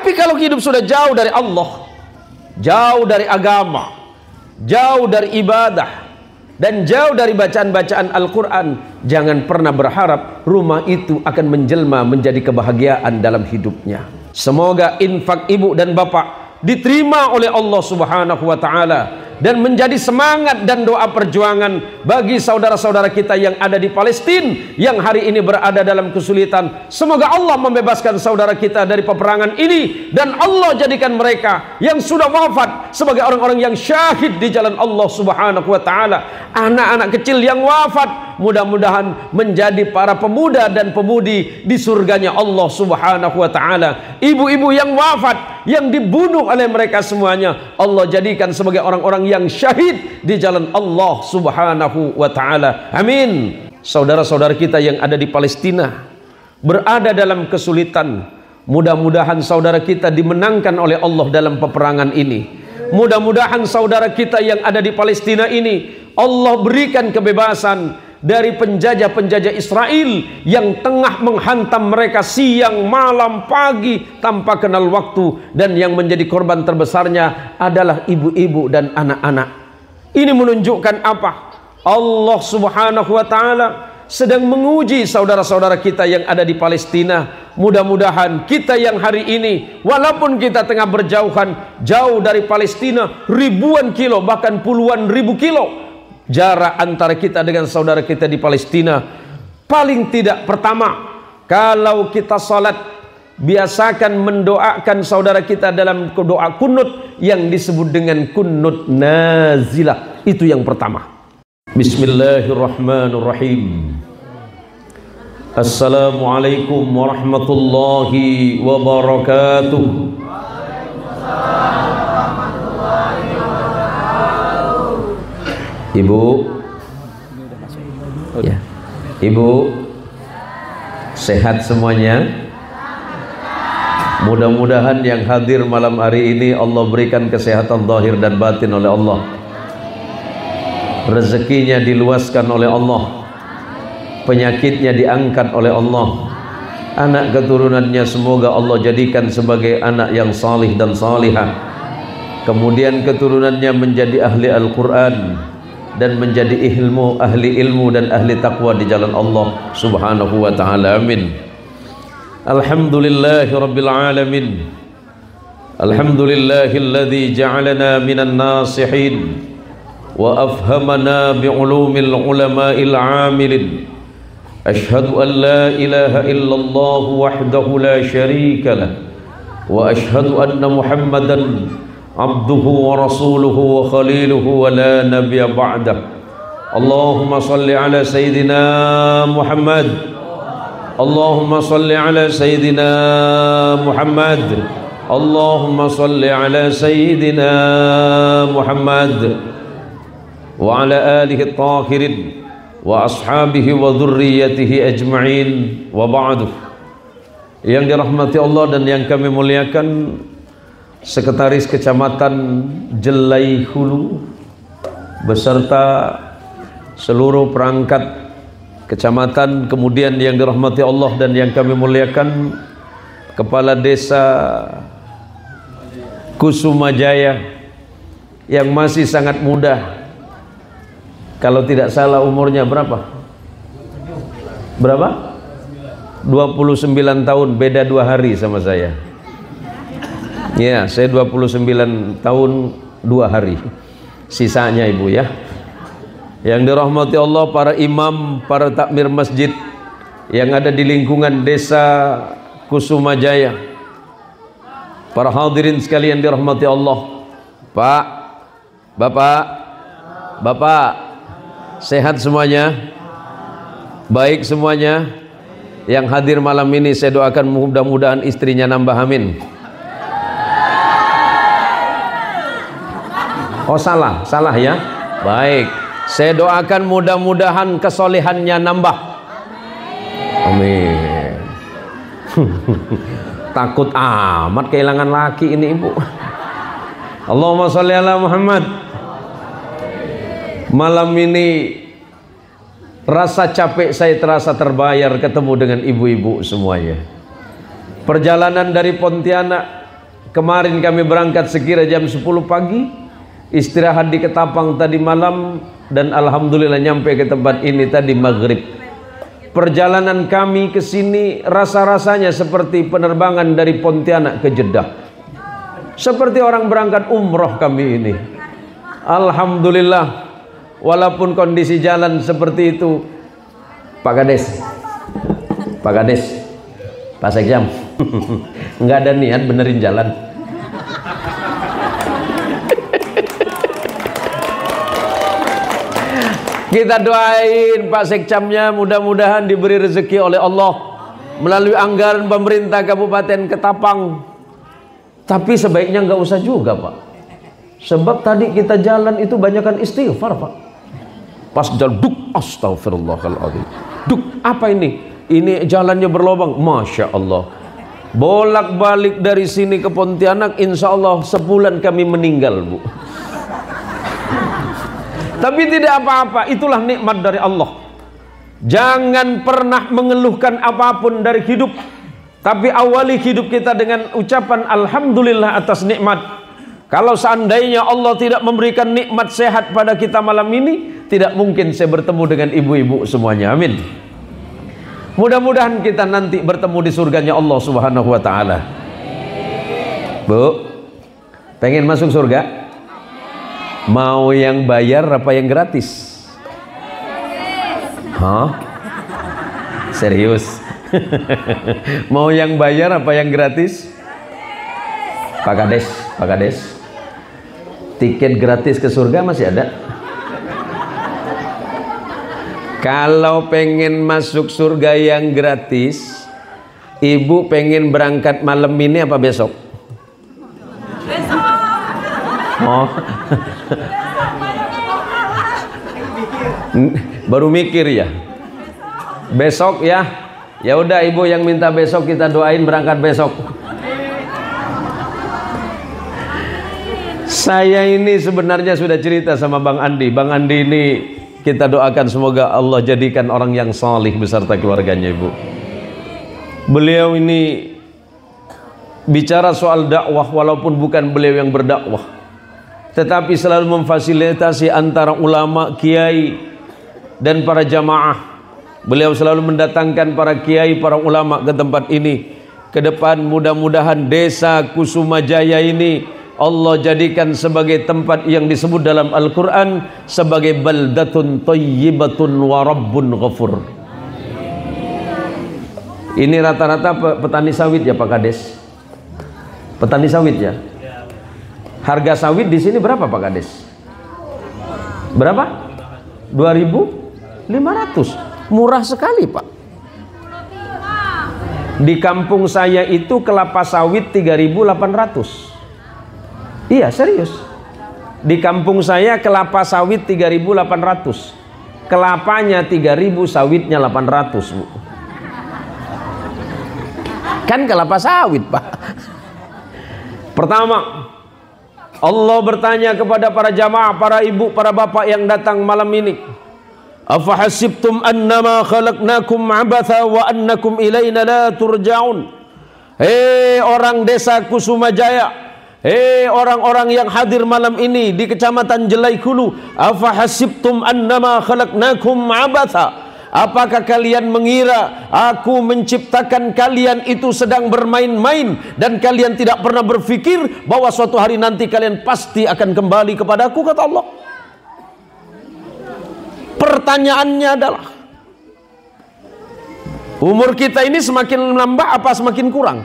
Tapi kalau hidup sudah jauh dari Allah, jauh dari agama, jauh dari ibadah, dan jauh dari bacaan-bacaan Al-Quran, jangan pernah berharap rumah itu akan menjelma menjadi kebahagiaan dalam hidupnya. Semoga infak ibu dan bapak diterima oleh Allah Subhanahu wa ta'ala dan menjadi semangat dan doa perjuangan bagi saudara-saudara kita yang ada di Palestina yang hari ini berada dalam kesulitan. Semoga Allah membebaskan saudara kita dari peperangan ini, dan Allah jadikan mereka yang sudah wafat sebagai orang-orang yang syahid di jalan Allah Subhanahu wa ta'ala. Anak-anak kecil yang wafat mudah-mudahan menjadi para pemuda dan pemudi di surganya Allah Subhanahu wa ta'ala. Ibu-ibu yang wafat, yang dibunuh oleh mereka semuanya, Allah jadikan sebagai orang-orang yang syahid di jalan Allah Subhanahu wa ta'ala. Amin. Saudara-saudara kita yang ada di Palestina berada dalam kesulitan, mudah-mudahan saudara kita dimenangkan oleh Allah dalam peperangan ini. Mudah-mudahan saudara kita yang ada di Palestina ini Allah berikan kebebasan dari penjajah-penjajah Israel yang tengah menghantam mereka siang, malam, pagi tanpa kenal waktu, dan yang menjadi korban terbesarnya adalah ibu-ibu dan anak-anak. Ini menunjukkan apa? Allah Subhanahu wa ta'ala sedang menguji saudara-saudara kita yang ada di Palestina. Mudah-mudahan kita yang hari ini, walaupun kita tengah berjauhan, jauh dari Palestina ribuan kilo, bahkan puluhan ribu kilo jarak antara kita dengan saudara kita di Palestina, paling tidak pertama, kalau kita salat, biasakan mendoakan saudara kita dalam doa kunut yang disebut dengan kunut nazilah. Itu yang pertama. Bismillahirrahmanirrahim. Assalamualaikum warahmatullahi wabarakatuh. Ibu, ya, Ibu, sehat semuanya. Mudah-mudahan yang hadir malam hari ini Allah berikan kesehatan zahir dan batin oleh Allah. Rezekinya diluaskan oleh Allah, penyakitnya diangkat oleh Allah. Anak keturunannya semoga Allah jadikan sebagai anak yang salih dan salihah. Kemudian keturunannya menjadi ahli Al-Quran dan menjadi ahli ilmu dan ahli taqwa di jalan Allah Subhanahu wa ta'ala. Amin. Alhamdulillahi rabbil alamin. Alhamdulillahilladzi ja'alana minan nasihin wa afhamana bi'ulumil ulama'il amilin. Ashhadu an la ilaha illallah wahdahu la syarika lah, wa ashhadu anna Muhammadan abduhu wa rasuluhu wa khaliluhu wa la nabiyya ba'dah. Allahumma salli ala sayyidina Muhammad. Allahumma salli ala sayyidina Muhammad. Allahumma salli ala sayyidina Muhammad wa ala alihi at-tahirin wa ashabihi wa dhurriyyatihi ajma'in, wa ba'du. Yang dirahmati Allah dan yang kami muliakan, Sekretaris Kecamatan Jelai Hulu beserta seluruh perangkat kecamatan, kemudian yang dirahmati Allah dan yang kami muliakan Kepala Desa Kusumajaya yang masih sangat muda. Kalau tidak salah umurnya berapa? Berapa? 29 tahun, beda 2 hari sama saya. Ya, saya 29 tahun 2 hari. Sisanya Ibu ya. Yang dirahmati Allah, para imam, para takmir masjid yang ada di lingkungan Desa Kusumajaya, para hadirin sekalian dirahmati Allah. Pak, Bapak, sehat semuanya? Baik semuanya? Yang hadir malam ini saya doakan mudah-mudahan istrinya nambah, amin. Oh salah ya. Baik, saya doakan mudah-mudahan kesolehannya nambah, amin. Takut amat kehilangan laki ini Ibu. Allahumma sholli ala Muhammad. Malam ini rasa capek saya terasa terbayar ketemu dengan ibu-ibu semuanya. Perjalanan dari Pontianak Kemarin kami berangkat sekira jam 10 pagi, istirahat di Ketapang tadi malam, dan alhamdulillah nyampe ke tempat ini tadi maghrib. Perjalanan kami ke sini rasa-rasanya seperti penerbangan dari Pontianak ke Jeddah. Seperti orang berangkat umroh kami ini. Alhamdulillah, walaupun kondisi jalan seperti itu. Pak Kades, Pak Sekjam, nggak ada niat benerin jalan. Kita doain Pak Sekcamnya mudah-mudahan diberi rezeki oleh Allah melalui anggaran pemerintah Kabupaten Ketapang. Tapi sebaiknya nggak usah juga, Pak. Sebab tadi kita jalan itu banyakan istighfar, Pak. Pas jalan, duk, astagfirullahaladzim. Duk, apa ini? Ini jalannya berlobang. Masya Allah. Bolak-balik dari sini ke Pontianak, insya Allah sebulan kami meninggal, Bu. Tapi tidak apa-apa, itulah nikmat dari Allah. Jangan pernah mengeluhkan apapun dari hidup, tapi awali hidup kita dengan ucapan alhamdulillah atas nikmat. Kalau seandainya Allah tidak memberikan nikmat sehat pada kita malam ini, tidak mungkin saya bertemu dengan ibu-ibu semuanya. Amin. Mudah-mudahan kita nanti bertemu di surganya Allah Subhanahu wa taala. Bu, pengen masuk surga? Mau yang bayar apa yang gratis? Hah? Serius? Mau yang bayar apa yang gratis? Pak Kades, tiket gratis ke surga masih ada? Kalau pengen masuk surga yang gratis, ibu pengen berangkat malam ini apa besok? Oh. Baru mikir ya. Besok ya. Ya udah, ibu yang minta besok, kita doain berangkat besok. Saya ini sebenarnya sudah cerita sama Bang Andi. Bang Andi ini kita doakan semoga Allah jadikan orang yang salih beserta keluarganya, Ibu. Beliau ini bicara soal dakwah walaupun bukan beliau yang berdakwah, tetapi selalu memfasilitasi antara ulama, kiai, dan para jamaah. Beliau selalu mendatangkan para kiai, para ulama ke tempat ini. Ke depan mudah-mudahan desa Kusuma Jaya ini Allah jadikan sebagai tempat yang disebut dalam Al-Quran sebagai baldatun thayyibatun wa rabbun ghafur. Ini rata-rata petani sawit ya Pak Kades? Petani sawit ya? Harga sawit di sini berapa Pak Kades? Berapa? 2.500. Murah sekali Pak. Di kampung saya itu kelapa sawit 3.800. Iya serius. Di kampung saya kelapa sawit 3.800. Kelapanya 3.000, sawitnya 800 Bu. Kan kelapa sawit Pak. Pertama, Allah bertanya kepada para jamaah, para ibu, para bapak yang datang malam ini. Afahasibtum annama khalaqnakum abatha wa annakum ilaina la turja'un. Hei orang desa Kusuma Jaya, hei orang-orang yang hadir malam ini di Kecamatan Jelai Hulu, afahasibtum annama khalaqnakum abatha. Apakah kalian mengira aku menciptakan kalian itu sedang bermain-main dan kalian tidak pernah berpikir bahwa suatu hari nanti kalian pasti akan kembali kepadaku, kata Allah. Pertanyaannya adalah, umur kita ini semakin nambah apa semakin kurang?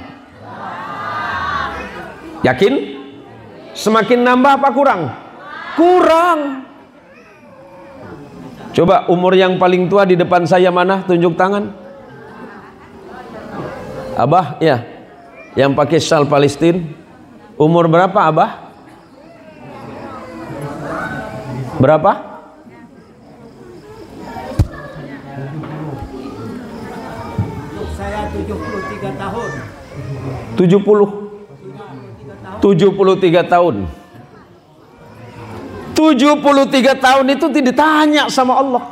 Yakin? Semakin nambah apa kurang? Kurang. Coba umur yang paling tua di depan saya mana? Tunjuk tangan. Abah ya, yang pakai syal Palestina. Umur berapa Abah? Berapa? Saya 73 tahun. 73 tahun. 73 tahun itu ditanya sama Allah.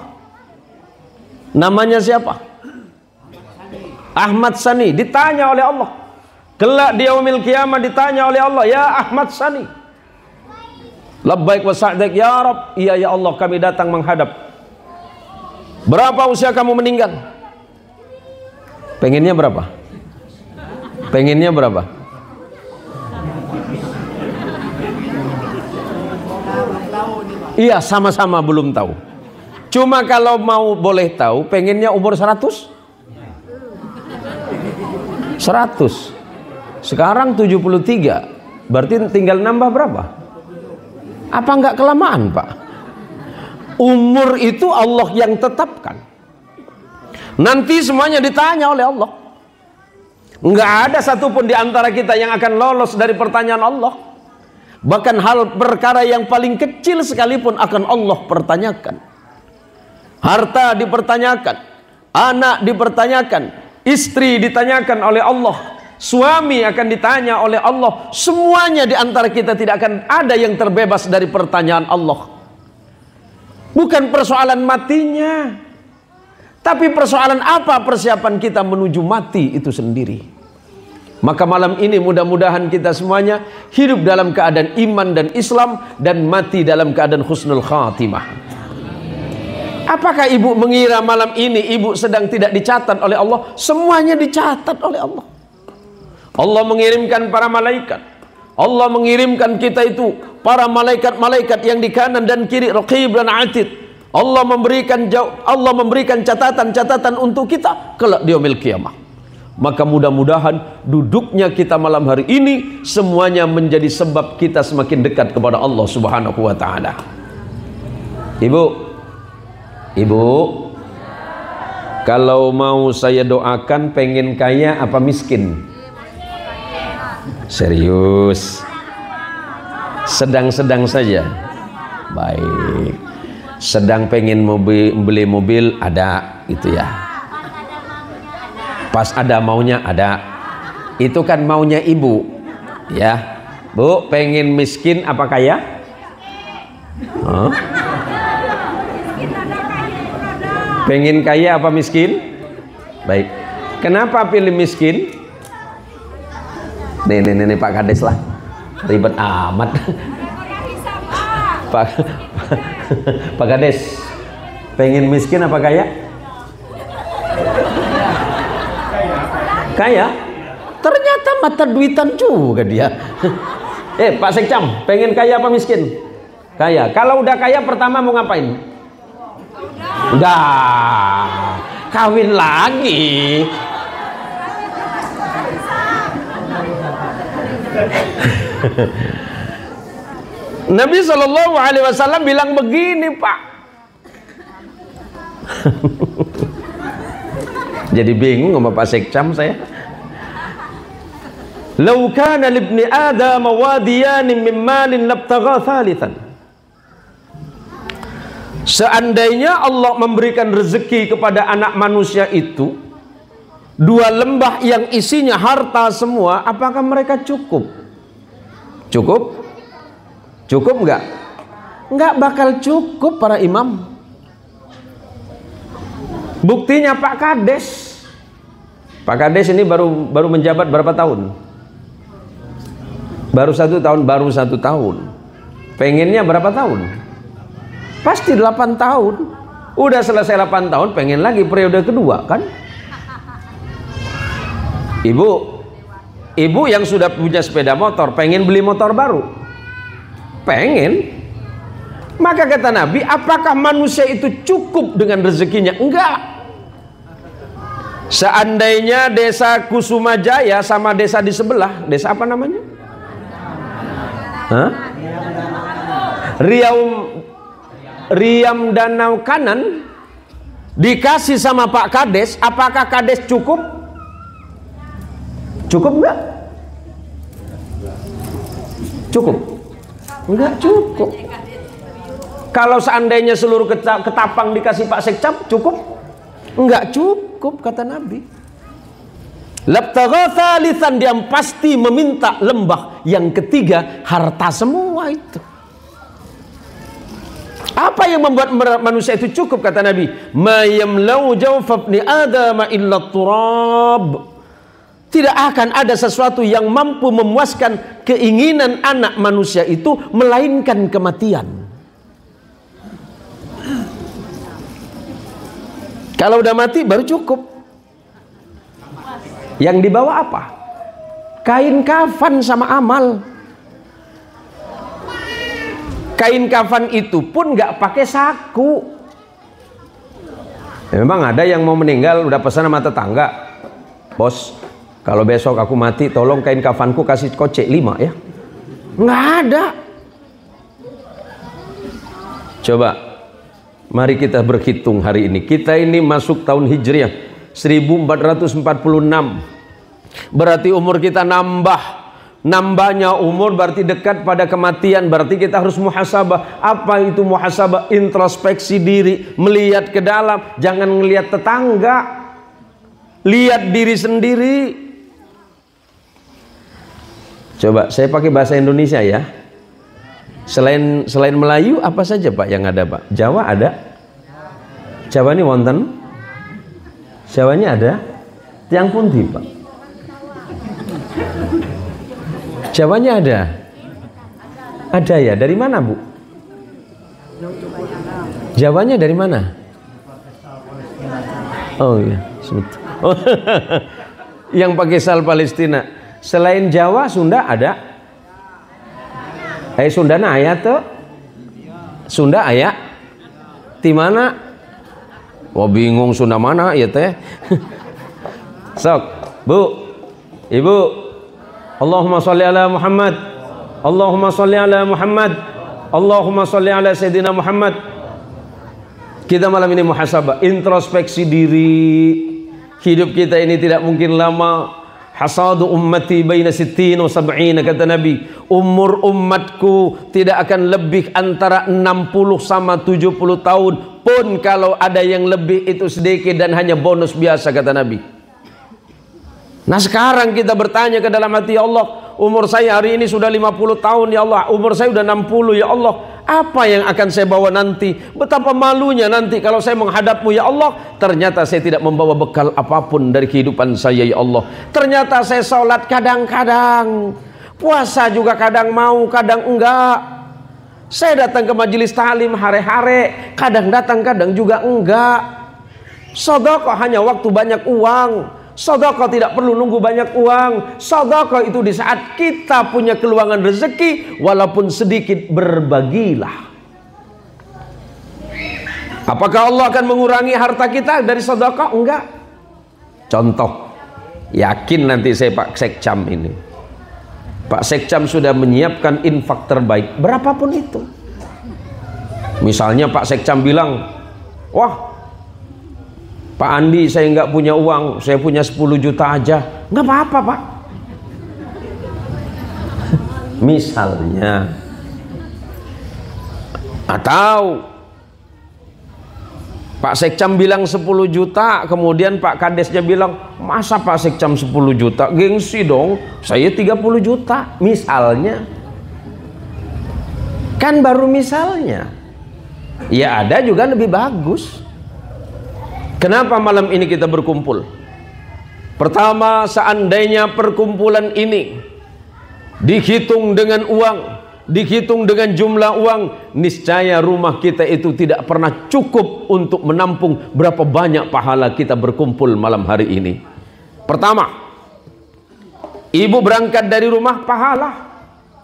Namanya siapa? Ahmad Sani. Ditanya oleh Allah, Kelak di yaumil qiyamah ditanya oleh Allah, ya Ahmad Sani, labbaik wa sa'daik ya Rab. Iya ya Allah, kami datang menghadap. Berapa usia kamu meninggal? Pengennya berapa? Pengennya berapa? Iya, sama-sama belum tahu. Cuma kalau mau boleh tahu, pengennya umur 100? 100. Sekarang 73. Berarti tinggal nambah berapa? Apa enggak kelamaan, Pak? Umur itu Allah yang tetapkan. Nanti semuanya ditanya oleh Allah. Enggak ada satupun di antara kita yang akan lolos dari pertanyaan Allah. Bahkan hal perkara yang paling kecil sekalipun akan Allah pertanyakan. Harta dipertanyakan, anak dipertanyakan, istri ditanyakan oleh Allah, suami akan ditanya oleh Allah. Semuanya di antara kita tidak akan ada yang terbebas dari pertanyaan Allah. Bukan persoalan matinya, tapi persoalan apa persiapan kita menuju mati itu sendiri. Maka malam ini mudah-mudahan kita semuanya hidup dalam keadaan iman dan Islam dan mati dalam keadaan husnul khatimah. Apakah ibu mengira malam ini ibu sedang tidak dicatat oleh Allah? Semuanya dicatat oleh Allah. Allah mengirimkan para malaikat. Allah mengirimkan kita itu para malaikat-malaikat yang di kanan dan kiri, Raqib dan Atid. Allah memberikan catatan-catatan untuk kita kelak di yaumil qiyamah. Maka mudah-mudahan duduknya kita malam hari ini semuanya menjadi sebab kita semakin dekat kepada Allah Subhanahu wa taala. Ibu, kalau mau saya doakan pengen kaya apa miskin? Serius? Sedang-sedang saja. Baik. Sedang pengen beli mobil ada itu ya. Pas ada maunya ada. Itu kan maunya ibu. Ya. Bu, pengen miskin apa kaya? Huh? Pengen kaya apa miskin? Baik. Kenapa pilih miskin? Nih Pak Kades lah. Ribet amat. Pak Kades, pengen miskin apa kaya? Kaya? Ternyata mata duitan juga dia. Pak Sekcam, pengen kaya apa miskin? Kaya. Kalau udah kaya pertama mau ngapain? Udah kawin lagi. Nabi Shallallahu Alaihi Wasallam bilang begini, Pak. Jadi bingung sama Pak Sekcam saya. Lau kana libni Adam wadiyan min malin labtagha thalithan. Seandainya Allah memberikan rezeki kepada anak manusia itu 2 lembah yang isinya harta semua, apakah mereka cukup? Cukup? Cukup enggak? Enggak bakal cukup para imam. Buktinya Pak Kades. Pak Kades ini baru menjabat berapa tahun? Baru 1 tahun, baru 1 tahun. Pengennya berapa tahun? Pasti 8 tahun. Udah selesai 8 tahun, pengen lagi periode kedua kan? Ibu yang sudah punya sepeda motor, pengen beli motor baru? Pengen. Maka kata Nabi, apakah manusia itu cukup dengan rezekinya? Enggak. Seandainya desa Kusuma Jaya sama desa di sebelah, desa apa namanya? Hah? Riam Danau Kanan dikasih sama Pak Kades, apakah Kades cukup? Cukup enggak? Cukup? Enggak cukup. Kalau seandainya seluruh ketapang dikasih Pak Sekcam, cukup? Enggak cukup, kata Nabi. Labtagha thalithan, dia pasti meminta lembah yang ketiga, harta semua itu. Apa yang membuat manusia itu cukup, kata Nabi? Ma yamlau jawfa ibni Adam illa turab. Tidak akan ada sesuatu yang mampu memuaskan keinginan anak manusia itu melainkan kematian. Kalau udah mati baru cukup. Yang dibawa apa? Kain kafan sama amal. Kain kafan itu pun nggak pakai saku. Memang ada yang mau meninggal udah pesan sama tetangga, bos, kalau besok aku mati tolong kain kafanku kasih kocek 5 ya. Nggak ada. Coba mari kita berhitung hari ini. Kita ini masuk tahun Hijriah 1446. Berarti umur kita nambah. Nambahnya umur berarti dekat pada kematian. Berarti kita harus muhasabah. Apa itu muhasabah? Introspeksi diri, melihat ke dalam. Jangan melihat tetangga, lihat diri sendiri. Coba saya pakai bahasa Indonesia ya. Selain Melayu apa saja Pak yang ada Pak? Jawa ada? Jawa ini wonten? Jawanya ada? Tiang pundi Pak? Jawanya ada? Ada ya? Dari mana Bu? Jawanya dari mana? Oh iya, sebut. Oh, yang pakai sal Palestina. Selain Jawa, Sunda ada? Sunda na aya tuh? Sunda aya? Di mana? Wah bingung Sunda mana ya teh? Sok, Bu, Ibu. Allahumma sholli ala Muhammad. Allahumma sholli ala Muhammad. Allahumma sholli ala Sayyidina Muhammad. Kita malam ini muhasabah, introspeksi diri. Hidup kita ini tidak mungkin lama. Hasadu ummati baina 60 wa 70 kata Nabi. Umur umatku tidak akan lebih antara 60 sama 70 tahun. Pun kalau ada yang lebih itu sedikit dan hanya bonus biasa kata Nabi. Nah sekarang kita bertanya ke dalam hati, ya Allah, umur saya hari ini sudah 50 tahun ya Allah, umur saya sudah 60 ya Allah, apa yang akan saya bawa nanti? Betapa malunya nanti kalau saya menghadapmu ya Allah, ternyata saya tidak membawa bekal apapun dari kehidupan saya ya Allah. Ternyata saya sholat kadang-kadang, puasa juga kadang mau kadang enggak. Saya datang ke majelis ta'lim hari-hari, kadang datang kadang juga enggak. Sedekah hanya waktu banyak uang. Sedekah tidak perlu nunggu banyak uang. Sedekah itu di saat kita punya keluangan rezeki, walaupun sedikit berbagilah. Apakah Allah akan mengurangi harta kita dari sedekah? Enggak. Contoh, yakin nanti saya Pak Sekcam ini. Pak Sekcam sudah menyiapkan infak terbaik, berapapun itu. Misalnya Pak Sekcam bilang, wah Pak Andi saya nggak punya uang, saya punya 10 juta aja. Nggak apa-apa Pak. Misalnya. Atau Pak Sekcam bilang 10 juta, kemudian Pak Kadesnya bilang, masa Pak Sekcam 10 juta? Gengsi dong, saya 30 juta. Misalnya. Kan baru misalnya. Ya ada juga lebih bagus. Kenapa malam ini kita berkumpul? Pertama, seandainya perkumpulan ini dihitung dengan uang, dihitung dengan jumlah uang, niscaya rumah kita itu tidak pernah cukup untuk menampung berapa banyak pahala kita berkumpul malam hari ini. Pertama, ibu berangkat dari rumah pahala.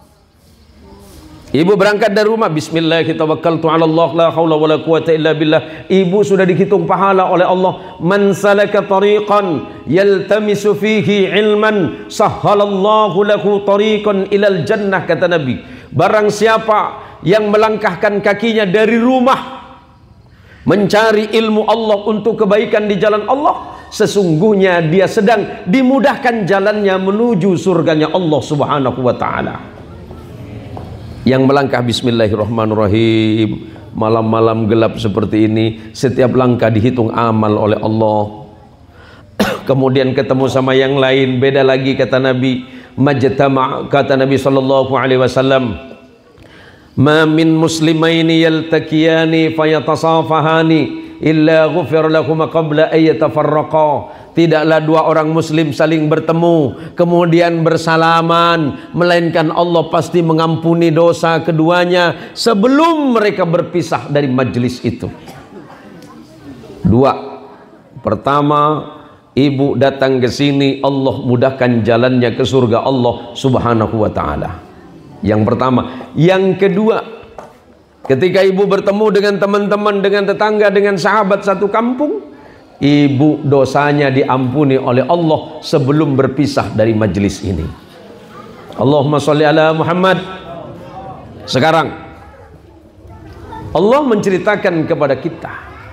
Ibu berangkat dari rumah, bismillah kita tawakkaltu ala Allah la haula wala quwata illa billah. Ibu sudah dihitung pahala oleh Allah. Man salaka tariqan yaltamisu fihi ilman sahhalallahu lahu tariqan ilal jannah kata Nabi. Barang siapa yang melangkahkan kakinya dari rumah mencari ilmu Allah untuk kebaikan di jalan Allah, sesungguhnya dia sedang dimudahkan jalannya menuju surganya Allah Subhanahu wa taala. Yang melangkah bismillahirrahmanirrahim, malam-malam gelap seperti ini, setiap langkah dihitung amal oleh Allah. Kemudian ketemu sama yang lain, beda lagi kata Nabi. Majtama' kata Nabi sallallahu alaihi wasallam, ma min muslimaini yaltaqiyani fayatasafahani illa ghufira lahum qabla an yatafarraqa. tidaklah dua orang muslim saling bertemu kemudian bersalaman, melainkan Allah pasti mengampuni dosa keduanya sebelum mereka berpisah dari majelis itu. Dua, pertama, ibu datang ke sini, Allah mudahkan jalannya ke surga Allah subhanahu wa ta'ala. Yang pertama. Yang kedua, ketika ibu bertemu dengan teman-teman, dengan tetangga, dengan sahabat satu kampung, ibu dosanya diampuni oleh Allah sebelum berpisah dari majelis ini. Allahumma sholli ala Muhammad. Sekarang Allah menceritakan kepada kita,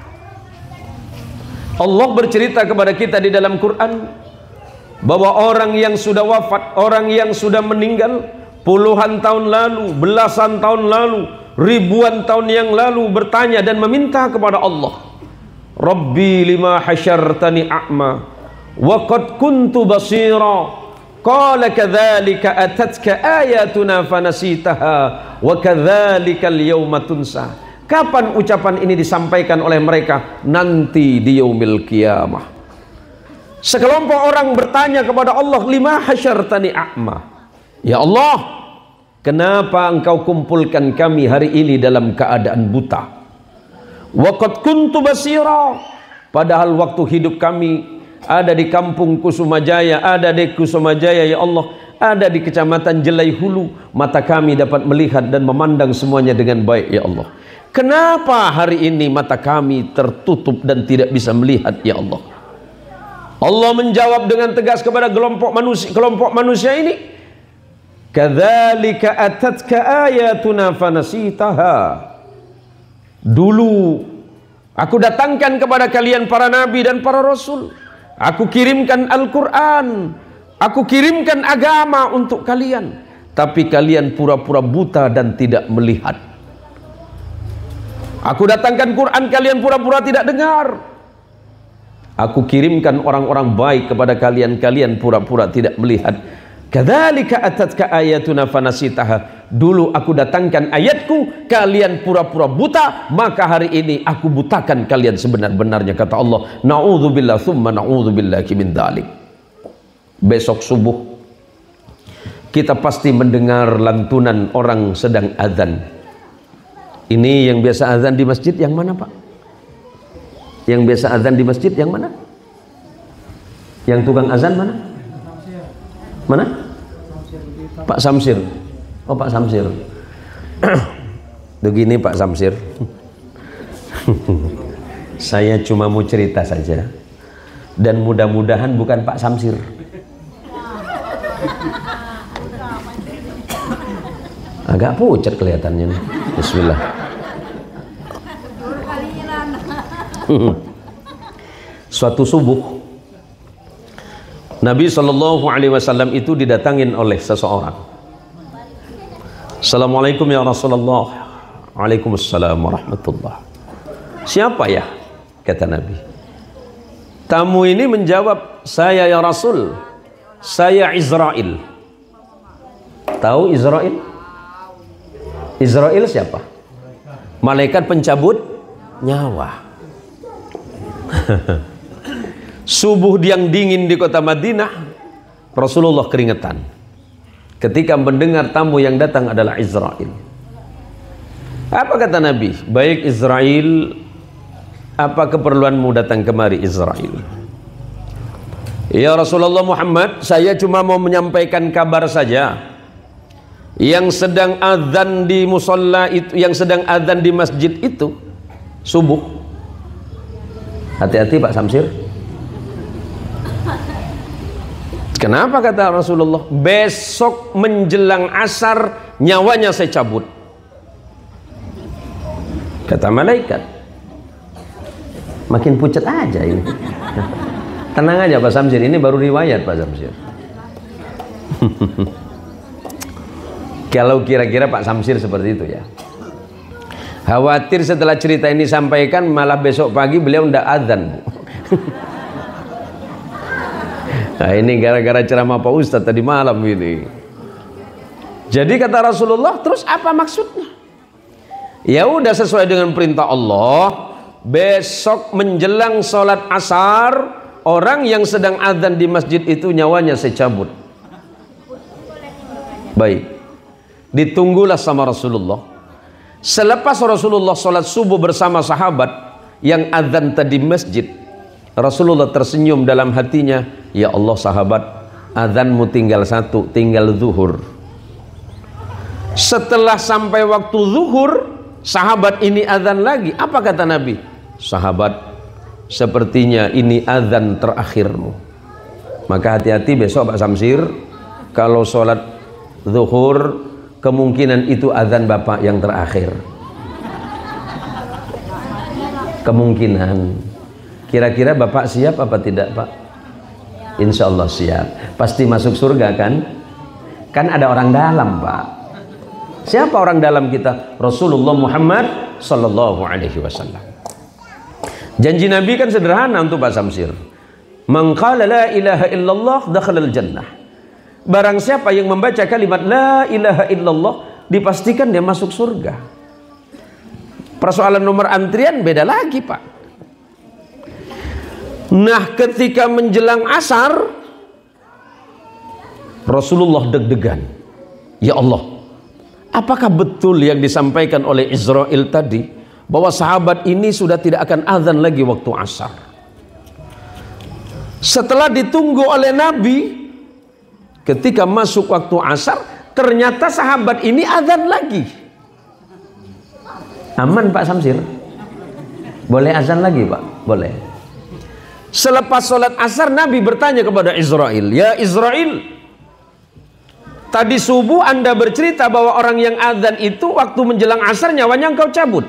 Allah bercerita kepada kita di dalam Quran bahwa orang yang sudah wafat, orang yang sudah meninggal puluhan tahun lalu, belasan tahun lalu, ribuan tahun yang lalu bertanya dan meminta kepada Allah, Rabbi lima hasyartani a'ma wa qad kuntu basira qala kadzalika atatka ayatuna fanasitaha wa kadzalikal yawma tunsa. Kapan ucapan ini disampaikan oleh mereka? Nanti di yaumil qiyamah. Sekelompok orang bertanya kepada Allah, lima hasyartani a'ma, ya Allah, kenapa engkau kumpulkan kami hari ini dalam keadaan buta? Wa qad kuntu basira, padahal waktu hidup kami ada di kampung Kusumajaya, ada di Kusumajaya ya Allah, ada di kecamatan Jelai Hulu, mata kami dapat melihat dan memandang semuanya dengan baik ya Allah. Kenapa hari ini mata kami tertutup dan tidak bisa melihat ya Allah? Allah menjawab dengan tegas kepada kelompok manusia ini, kadzalika atatka ayatuna fanasitaha. Dulu aku datangkan kepada kalian para nabi dan para rasul, aku kirimkan Al-Quran, aku kirimkan agama untuk kalian, tapi kalian pura-pura buta dan tidak melihat. Aku datangkan Quran, kalian pura-pura tidak dengar. Aku kirimkan orang-orang baik kepada kalian, kalian pura-pura tidak melihat. Kadzalika atatka ayatuna fanasitaha. Dulu aku datangkan ayatku, kalian pura-pura buta, maka hari ini aku butakan kalian sebenar-benarnya, kata Allah. Na'udzubillah tsumma na'udzubillahi min dzalik. Besok subuh kita pasti mendengar lantunan orang sedang azan. Ini yang biasa azan di masjid yang mana, Pak? Yang biasa azan di masjid yang mana? Yang tukang azan mana? Mana? Pak Samsir. Oh, Pak Samsir. Begini Pak Samsir. Saya cuma mau cerita saja. Dan mudah-mudahan bukan Pak Samsir. Agak pucat kelihatannya nih. Bismillah. Suatu subuh Nabi SAW itu didatangin oleh seseorang. Assalamualaikum ya Rasulullah. Waalaikumsalam warahmatullah. Siapa ya? Kata Nabi. Tamu ini menjawab, saya ya Rasul, saya Israel. Tahu Israel? Israel siapa? Malaikat pencabut nyawa. Subuh yang dingin di kota Madinah, Rasulullah keringetan ketika mendengar tamu yang datang adalah Israel. Apa kata Nabi? Baik Israel, apa keperluanmu datang kemari Israel? Ya Rasulullah Muhammad, saya cuma mau menyampaikan kabar saja. Yang sedang azan di musalla itu, yang sedang azan di masjid itu subuh. Hati-hati Pak Samsir. Kenapa kata Rasulullah? Besok menjelang asar nyawanya saya cabut. Kata malaikat. Makin pucat aja ini. Tenang aja Pak Samsir, ini baru riwayat Pak Samsir. Kalau kira-kira Pak Samsir seperti itu ya. Khawatir setelah cerita ini sampaikan malah besok pagi beliau ndak azan. Nah ini gara-gara ceramah Pak Ustadz tadi malam ini. Jadi kata Rasulullah, terus apa maksudnya? Ya udah sesuai dengan perintah Allah. Besok menjelang sholat asar orang yang sedang adzan di masjid itu nyawanya saya cabut. Baik, ditunggulah sama Rasulullah. Selepas Rasulullah sholat subuh bersama sahabat yang adzan tadi masjid, Rasulullah tersenyum dalam hatinya, ya Allah sahabat, adzanmu tinggal satu, tinggal zuhur. Setelah sampai waktu zuhur, sahabat ini adzan lagi. Apa kata Nabi? Sahabat, sepertinya ini adzan terakhirmu. Maka hati-hati besok Pak Samsir, kalau sholat zuhur kemungkinan itu adzan Bapak yang terakhir. Kemungkinan. Kira-kira Bapak siap apa tidak Pak? Insya Allah siap. Pasti masuk surga kan? Kan ada orang dalam Pak. Siapa orang dalam kita? Rasulullah Muhammad sallallahu alaihi wasallam. Janji Nabi kan sederhana untuk Pak Samsir. Man qala la ilaha illallah dakhala al-jannah. Barang siapa yang membaca kalimat la ilaha illallah, dipastikan dia masuk surga. Persoalan nomor antrian beda lagi Pak. Nah, ketika menjelang asar, Rasulullah deg-degan. Ya Allah, apakah betul yang disampaikan oleh Israel tadi, bahwa sahabat ini sudah tidak akan azan lagi waktu asar? Setelah ditunggu oleh Nabi, ketika masuk waktu asar, ternyata sahabat ini azan lagi. Aman Pak Samsir? Boleh azan lagi Pak? Boleh. Selepas sholat asar, Nabi bertanya kepada Israel, ya Israel, tadi subuh Anda bercerita bahwa orang yang azan itu waktu menjelang asar nyawanya engkau cabut.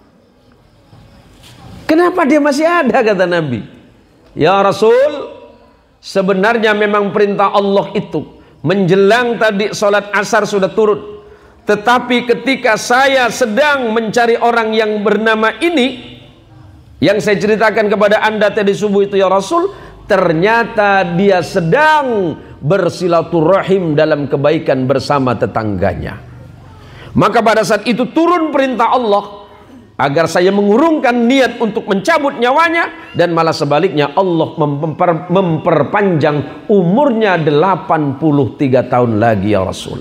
Kenapa dia masih ada, kata Nabi? Ya Rasul, sebenarnya memang perintah Allah itu menjelang tadi sholat asar sudah turun. Tetapi ketika saya sedang mencari orang yang bernama ini, yang saya ceritakan kepada Anda tadi subuh itu ya Rasul, ternyata dia sedang bersilaturahim dalam kebaikan bersama tetangganya. Maka pada saat itu turun perintah Allah agar saya mengurungkan niat untuk mencabut nyawanya, dan malah sebaliknya Allah memperpanjang umurnya 83 tahun lagi ya Rasul.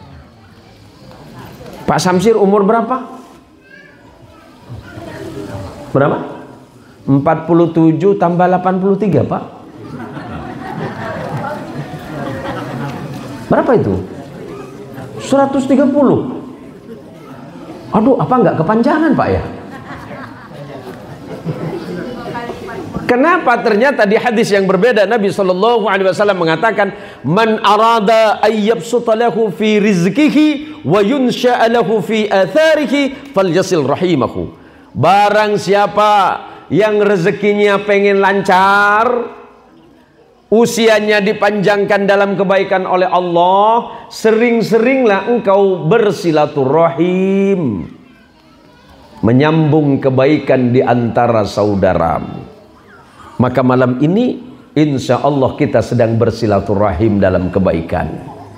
Pak Samsir umur berapa? Berapa? 47 tambah 83 Pak. Berapa itu? 130. Aduh, apa enggak kepanjangan Pak ya? Kenapa? Ternyata di hadis yang berbeda Nabi sallallahu alaihi wasallam mengatakan, man arada ayyabsuta lahu fi rizqihi wa yunsha'a lahu fi atharihi falyasil rahimahu. Barang siapa yang rezekinya pengen lancar, usianya dipanjangkan dalam kebaikan oleh Allah, sering-seringlah engkau bersilaturahim, menyambung kebaikan di antara saudaramu. Maka malam ini insya Allah kita sedang bersilaturahim dalam kebaikan.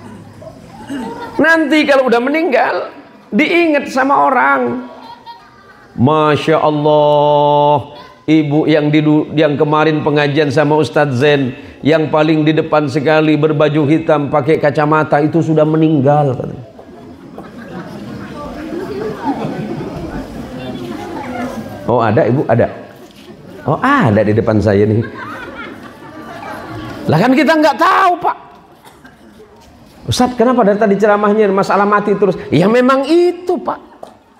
Nanti kalau udah meninggal diingat sama orang. Masya Allah, ibu yang kemarin pengajian sama Ustadz Zen, yang paling di depan sekali berbaju hitam pakai kacamata, itu sudah meninggal. Oh ada ibu? Ada? Oh ada di depan saya nih. Lah kan kita nggak tahu Pak. Ustadz kenapa dari tadi ceramahnya masalah mati terus? Ya memang itu Pak.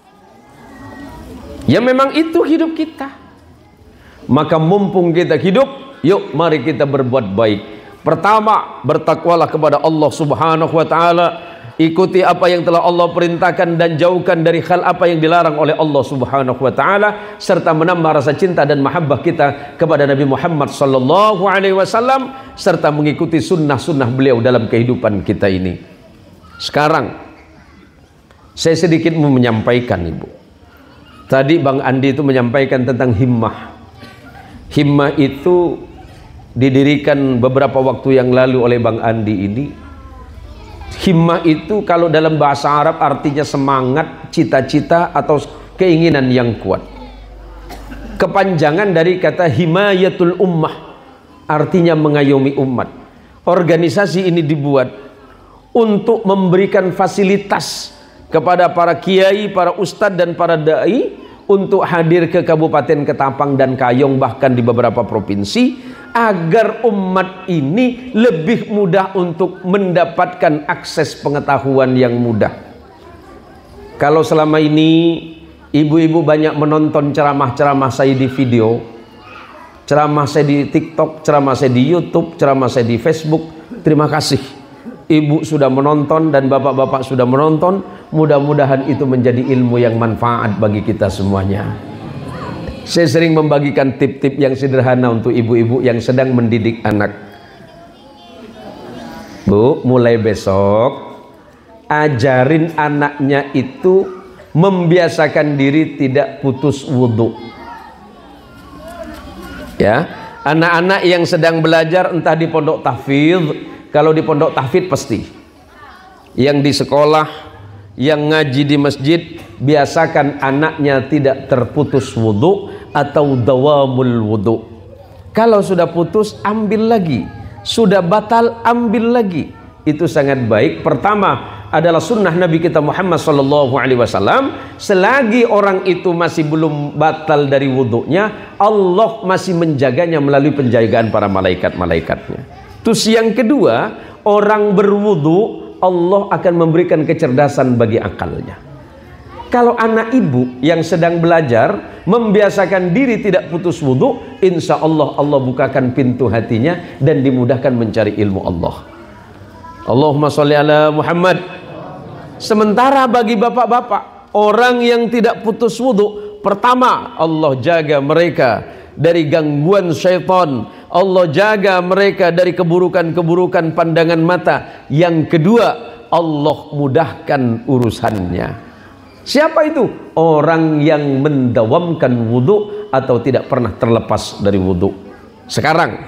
Ya memang itu hidup kita. Maka mumpung kita hidup, yuk mari kita berbuat baik. Pertama, bertakwalah kepada Allah Subhanahu wa taala. Ikuti apa yang telah Allah perintahkan dan jauhkan dari hal apa yang dilarang oleh Allah Subhanahu wa taala, serta menambah rasa cinta dan mahabbah kita kepada Nabi Muhammad sallallahu alaihi wasallam, serta mengikuti sunnah-sunnah beliau dalam kehidupan kita ini. Sekarang saya sedikit mau menyampaikan Ibu. Tadi Bang Andi itu menyampaikan tentang himmah. Himmah itu didirikan beberapa waktu yang lalu oleh Bang Andi ini. Himmah itu kalau dalam bahasa Arab artinya semangat, cita-cita atau keinginan yang kuat. Kepanjangan dari kata himayatul ummah, artinya mengayomi umat. Organisasi ini dibuat untuk memberikan fasilitas kepada para kiai, para ustadz dan para dai untuk hadir ke Kabupaten Ketapang dan Kayong, bahkan di beberapa provinsi, agar umat ini lebih mudah untuk mendapatkan akses pengetahuan yang mudah. Kalau selama ini ibu-ibu banyak menonton ceramah-ceramah saya di video, ceramah saya di TikTok, ceramah saya di YouTube, ceramah saya di Facebook, terima kasih. Ibu sudah menonton dan bapak-bapak sudah menonton. Mudah-mudahan itu menjadi ilmu yang manfaat bagi kita semuanya. Saya sering membagikan tip-tip yang sederhana untuk ibu-ibu yang sedang mendidik anak. Bu, mulai besok ajarin anaknya itu membiasakan diri tidak putus wudhu. Ya, anak-anak yang sedang belajar entah di pondok tahfidz, kalau di pondok tahfidz pasti, yang di sekolah, yang ngaji di masjid, biasakan anaknya tidak terputus wudhu atau dawamul wudhu. Kalau sudah putus, ambil lagi. Sudah batal, ambil lagi. Itu sangat baik. Pertama adalah sunnah Nabi kita Muhammad SAW. Selagi orang itu masih belum batal dari wudhunya, Allah masih menjaganya melalui penjagaan para malaikat-malaikatnya. Terus yang kedua, orang berwudhu, Allah akan memberikan kecerdasan bagi akalnya. Kalau anak ibu yang sedang belajar membiasakan diri tidak putus wudhu, insya Allah Allah bukakan pintu hatinya dan dimudahkan mencari ilmu Allah. Allahumma sholli ala Muhammad. Sementara bagi bapak-bapak, orang yang tidak putus wudhu, pertama Allah jaga mereka dari gangguan syaitan, Allah jaga mereka dari keburukan-keburukan pandangan mata. Yang kedua, Allah mudahkan urusannya. Siapa itu? Orang yang mendawamkan wudhu atau tidak pernah terlepas dari wudhu. Sekarang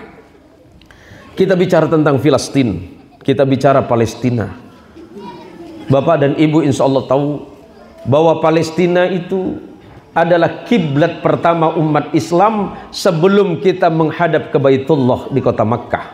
kita bicara tentang Filistin, kita bicara Palestina. Bapak dan Ibu insya Allah tahu bahwa Palestina itu adalah kiblat pertama umat Islam sebelum kita menghadap ke Baitullah di kota Makkah.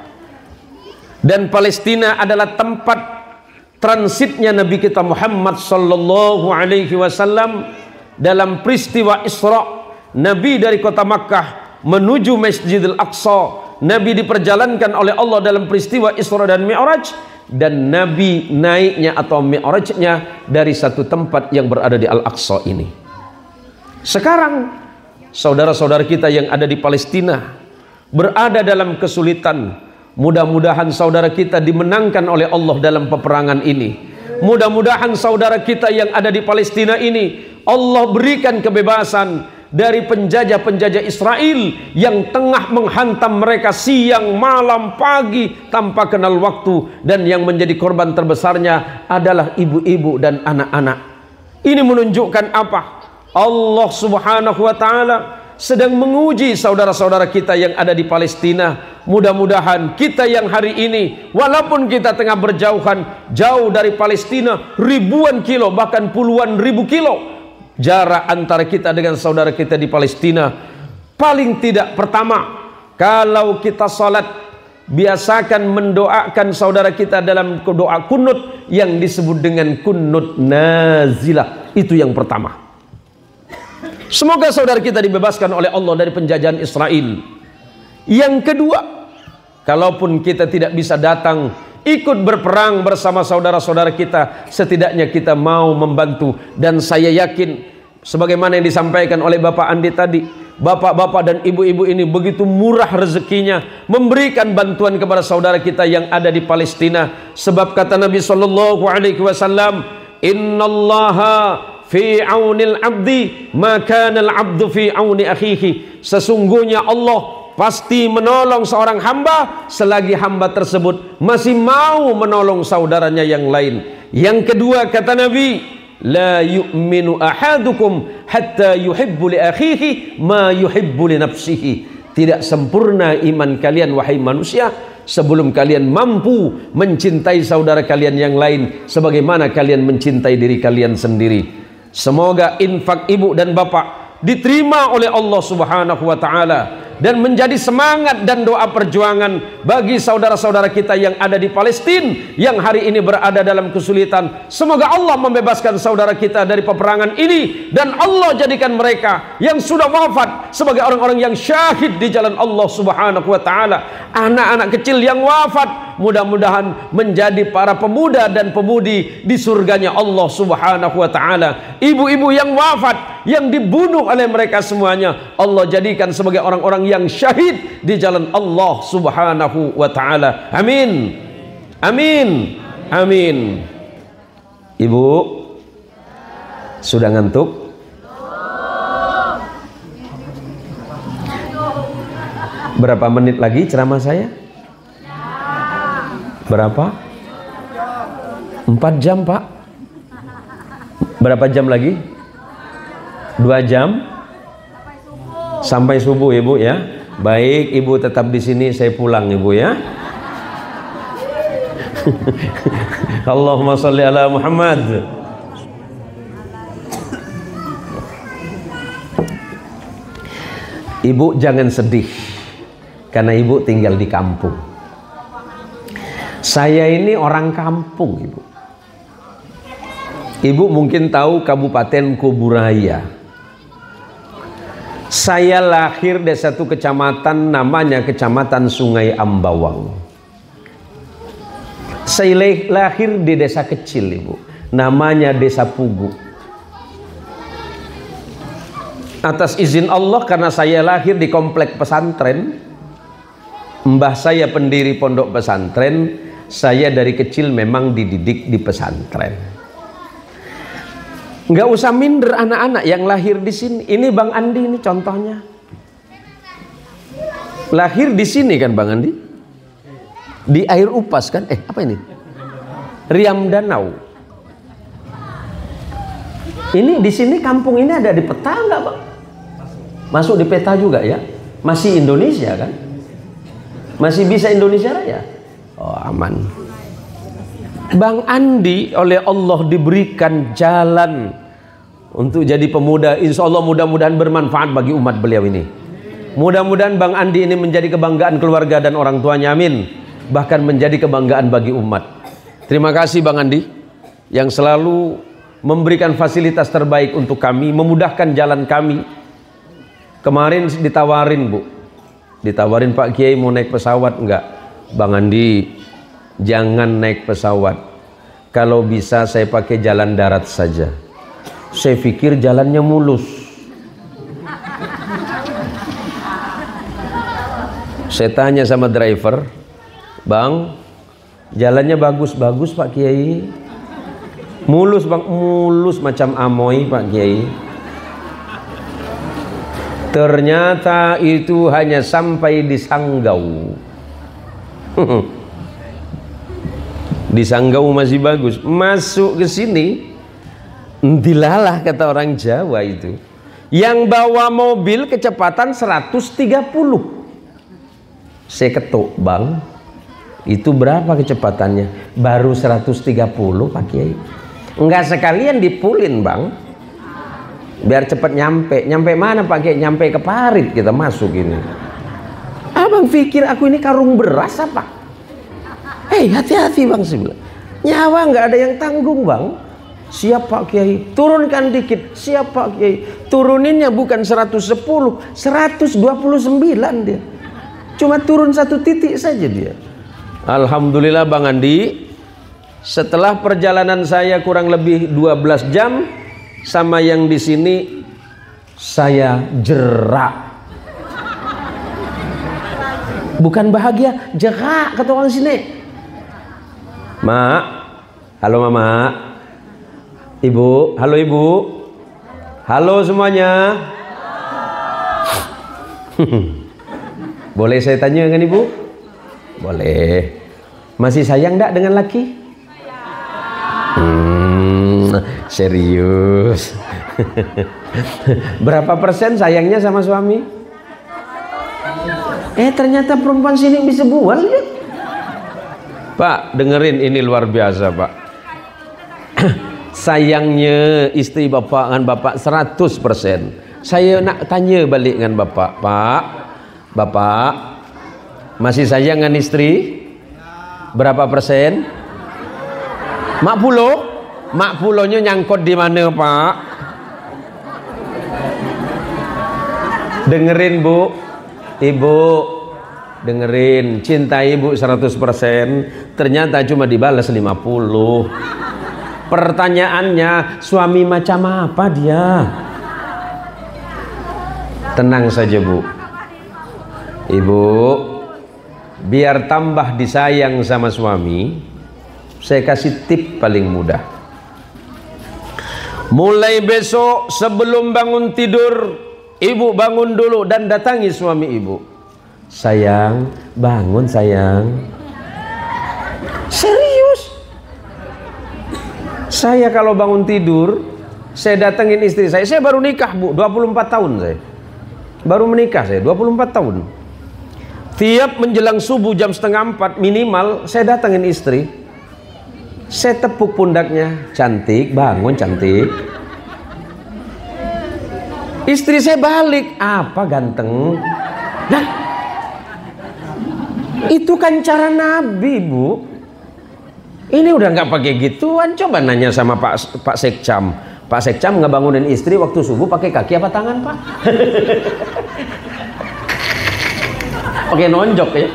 Dan Palestina adalah tempat transitnya Nabi kita Muhammad sallallahu alaihi wasallam dalam peristiwa Isra. Nabi dari kota Makkah menuju Masjidil Aqsa. Nabi diperjalankan oleh Allah dalam peristiwa Isra dan Mi'raj. Dan Nabi naiknya atau Mi'rajnya dari satu tempat yang berada di Al-Aqsa ini. Sekarang saudara-saudara kita yang ada di Palestina berada dalam kesulitan. Mudah-mudahan saudara kita dimenangkan oleh Allah dalam peperangan ini. Mudah-mudahan saudara kita yang ada di Palestina ini Allah berikan kebebasan dari penjajah-penjajah Israel yang tengah menghantam mereka siang, malam, pagi tanpa kenal waktu, dan yang menjadi korban terbesarnya adalah ibu-ibu dan anak-anak. Ini menunjukkan apa? Allah Subhanahu wa taala sedang menguji saudara-saudara kita yang ada di Palestina. Mudah-mudahan kita yang hari ini walaupun kita tengah berjauhan jauh dari Palestina ribuan kilo bahkan puluhan ribu kilo jarak antara kita dengan saudara kita di Palestina, paling tidak pertama kalau kita salat biasakan mendoakan saudara kita dalam doa kunut yang disebut dengan kunut nazilah. Itu yang pertama. Semoga saudara kita dibebaskan oleh Allah dari penjajahan Israel. Yang kedua, kalaupun kita tidak bisa datang ikut berperang bersama saudara-saudara kita, setidaknya kita mau membantu. Dan saya yakin sebagaimana yang disampaikan oleh Bapak Andi tadi, bapak-bapak dan ibu-ibu ini begitu murah rezekinya memberikan bantuan kepada saudara kita yang ada di Palestina. Sebab kata Nabi sallallahu alaihi wasallam, innallaha fi aunil abdi ma kana al abdu fi auni akhihi. Sesungguhnya Allah pasti menolong seorang hamba selagi hamba tersebut masih mau menolong saudaranya yang lain. Yang kedua kata Nabi, la yu'minu ahadukum hatta yuhibbu li akhihi ma yuhibbu li nafsihi. Tidak sempurna iman kalian wahai manusia sebelum kalian mampu mencintai saudara kalian yang lain sebagaimana kalian mencintai diri kalian sendiri. Semoga infak ibu dan bapak diterima oleh Allah Subhanahu wa taala dan menjadi semangat dan doa perjuangan bagi saudara-saudara kita yang ada di Palestina yang hari ini berada dalam kesulitan. Semoga Allah membebaskan saudara kita dari peperangan ini, dan Allah jadikan mereka yang sudah wafat sebagai orang-orang yang syahid di jalan Allah Subhanahu wa taala. Anak-anak kecil yang wafat mudah-mudahan menjadi para pemuda dan pemudi di surganya Allah Subhanahu wa taala. Ibu-ibu yang wafat, yang dibunuh oleh mereka semuanya, Allah jadikan sebagai orang-orang yang syahid di jalan Allah Subhanahu wa taala. Amin. Amin. Amin. Ibu sudah ngantuk? Berapa menit lagi ceramah saya? Berapa? 4 jam, Pak. Berapa jam lagi? 2 jam? Sampai subuh, Ibu ya. Baik, Ibu tetap di sini, saya pulang, Ibu ya. Allahumma sholli ala Muhammad. Ibu jangan sedih karena Ibu tinggal di kampung. Saya ini orang kampung, Ibu. Ibu mungkin tahu Kabupaten Kuburaya. Saya lahir di satu kecamatan namanya Kecamatan Sungai Ambawang. Saya lahir di desa kecil, Ibu, namanya Desa Pugu. Atas izin Allah, karena saya lahir di komplek pesantren, mbah saya pendiri pondok pesantren, saya dari kecil memang dididik di pesantren. Nggak usah minder anak-anak yang lahir di sini. Ini Bang Andi ini contohnya. Lahir di sini kan Bang Andi? Di air upas kan? Apa ini? Riam Danau. Ini di sini kampung ini ada di peta nggak, Bang? Masuk di peta juga ya? Masih Indonesia kan? Masih bisa Indonesia Raya? Oh, aman. Bang Andi oleh Allah diberikan jalan untuk jadi pemuda. Insya Allah mudah-mudahan bermanfaat bagi umat beliau ini. Mudah-mudahan Bang Andi ini menjadi kebanggaan keluarga dan orang tuanya, amin. Bahkan menjadi kebanggaan bagi umat. Terima kasih Bang Andi yang selalu memberikan fasilitas terbaik untuk kami, memudahkan jalan kami. Kemarin ditawarin, Bu, ditawarin Pak Kiai mau naik pesawat enggak? Bang Andi, jangan naik pesawat. Kalau bisa saya pakai jalan darat saja. Saya pikir jalannya mulus. Saya tanya sama driver, Bang, jalannya bagus-bagus Pak Kiai. Mulus Bang, mulus macam amoy Pak Kiai. Ternyata itu hanya sampai di Sanggau. Di Sanggau masih bagus. Masuk ke sini, dilalah kata orang Jawa itu. Yang bawa mobil kecepatan 130. Saya ketuk, Bang, itu berapa kecepatannya? Baru 130 Pak Kiai. Enggak sekalian dipulin, Bang, biar cepat nyampe. Nyampe mana Pak Kiai? Nyampe ke Parit kita masuk ini. Abang pikir aku ini karung beras apa? Hati-hati Bang, sih bilang. Nyawa nggak ada yang tanggung, Bang. Siap Pak Kiai, turunkan dikit. Siap Pak Kiai. Turuninnya bukan 110, 129 dia. Cuma turun 1 titik saja dia. Alhamdulillah Bang Andi, setelah perjalanan saya kurang lebih 12 jam sama yang di sini, saya jerak. Bukan bahagia, jerak kata orang sini. Mak, halo Mama. Ibu, halo Ibu. Halo semuanya. Boleh saya tanya dengan Ibu? Boleh. Masih sayang enggak dengan laki? Serius. Berapa persen sayangnya sama suami? Ternyata perempuan sini bisa bual ya. Pak, dengerin ini luar biasa Pak. Sayangnya istri Bapak dengan Bapak 100%. Saya nak tanya balik dengan Bapak, Pak, Bapak masih sayang dengan istri? Berapa persen? Mak pulonya nyangkut di mana, Pak? Dengerin, Bu. Ibu, dengerin. Cinta ibu 100%, ternyata cuma dibalas 50. Pertanyaannya, suami macam apa dia? Tenang saja, Bu. Ibu, biar tambah disayang sama suami, saya kasih tip paling mudah. Mulai besok sebelum bangun tidur, ibu bangun dulu dan datangi suami ibu. Sayang, bangun sayang. Serius? Saya kalau bangun tidur, saya datengin istri saya. Saya baru nikah, Bu, 24 tahun saya. Baru menikah saya, 24 tahun. Tiap menjelang subuh jam 3:30 minimal, saya datengin istri. Saya tepuk pundaknya, cantik, bangun cantik. Istri saya balik, apa ganteng? Nah, itu kan cara Nabi, Bu. Ini udah nggak pakai gituan. Coba nanya sama Pak Sekcam. Pak Sekcam ngebangunin istri waktu subuh pakai kaki apa tangan, Pak? Pakai nonjok ya.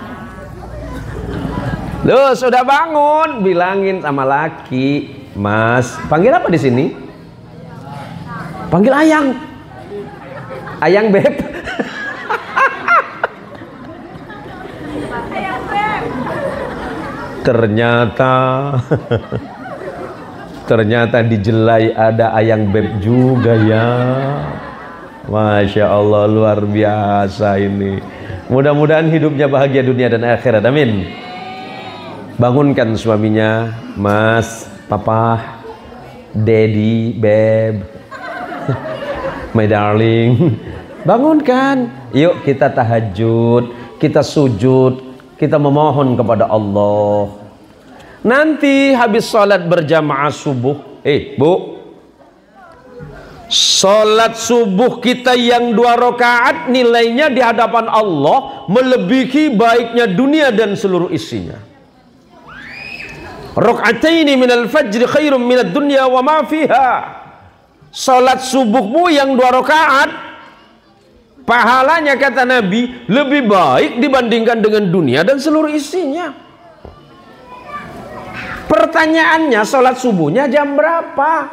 Loh, sudah bangun, bilangin sama laki, Mas, panggil apa di sini? Panggil Ayang. Ayang Beb. Ternyata dijelai ada Ayang Beb juga ya. Masya Allah, luar biasa ini. Mudah-mudahan hidupnya bahagia dunia dan akhirat, amin. Bangunkan suaminya, Mas, Papa, Daddy, Beb, my darling. Bangunkan, yuk kita tahajud, kita sujud, kita memohon kepada Allah. Nanti habis sholat berjamaah subuh, Bu, sholat subuh kita yang 2 rakaat nilainya di hadapan Allah melebihi baiknya dunia dan seluruh isinya. Raka'ataini minal fajri khairum minad dunya wa ma fiha. Salat subuhmu yang 2 rakaat, pahalanya kata Nabi lebih baik dibandingkan dengan dunia dan seluruh isinya. Pertanyaannya, salat subuhnya jam berapa?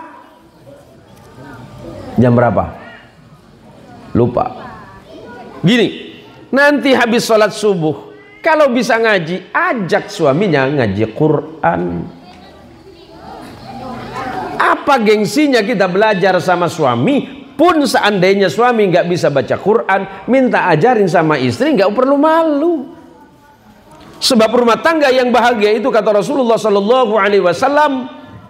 Jam berapa? Lupa. Gini, nanti habis salat subuh, kalau bisa ngaji, ajak suaminya ngaji Quran. Apa gengsinya kita belajar sama suami? Pun seandainya suami nggak bisa baca Quran, minta ajarin sama istri, nggak perlu malu. Sebab rumah tangga yang bahagia itu kata Rasulullah Sallallahu Alaihi Wasallam,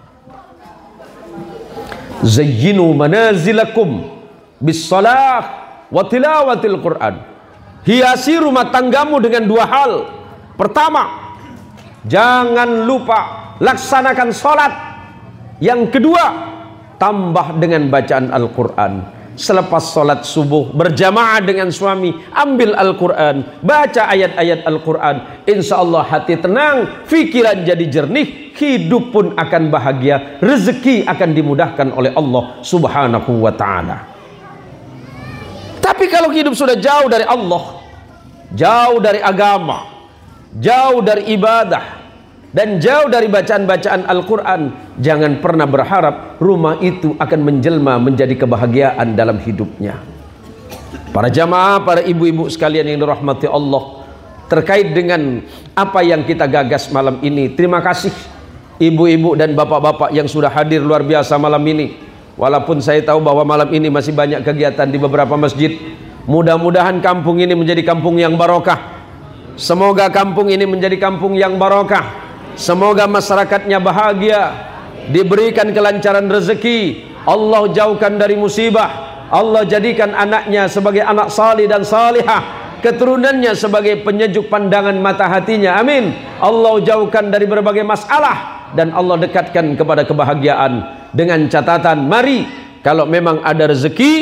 zayyinu manazilakum bis salah wa tilawatil Quran. Hiasi rumah tanggamu dengan 2 hal. Pertama, jangan lupa laksanakan sholat. Yang kedua, tambah dengan bacaan Al-Quran. Selepas sholat subuh berjamaah dengan suami, ambil Al-Quran, baca ayat-ayat Al-Quran. Insya Allah hati tenang, pikiran jadi jernih, hidup pun akan bahagia, rezeki akan dimudahkan oleh Allah Subhanahu wa ta'ala. Tapi kalau hidup sudah jauh dari Allah, jauh dari agama, jauh dari ibadah, dan jauh dari bacaan-bacaan Al-Quran, jangan pernah berharap rumah itu akan menjelma menjadi kebahagiaan dalam hidupnya. Para jamaah, para ibu-ibu sekalian yang dirahmati Allah, terkait dengan apa yang kita gagas malam ini, terima kasih ibu-ibu dan bapak-bapak yang sudah hadir luar biasa malam ini. Walaupun saya tahu bahwa malam ini masih banyak kegiatan di beberapa masjid, mudah-mudahan kampung ini menjadi kampung yang barokah. Semoga kampung ini menjadi kampung yang barokah. Semoga masyarakatnya bahagia, diberikan kelancaran rezeki, Allah jauhkan dari musibah, Allah jadikan anaknya sebagai anak salih dan salihah, keturunannya sebagai penyejuk pandangan mata hatinya, amin. Allah jauhkan dari berbagai masalah dan Allah dekatkan kepada kebahagiaan. Dengan catatan, mari kalau memang ada rezeki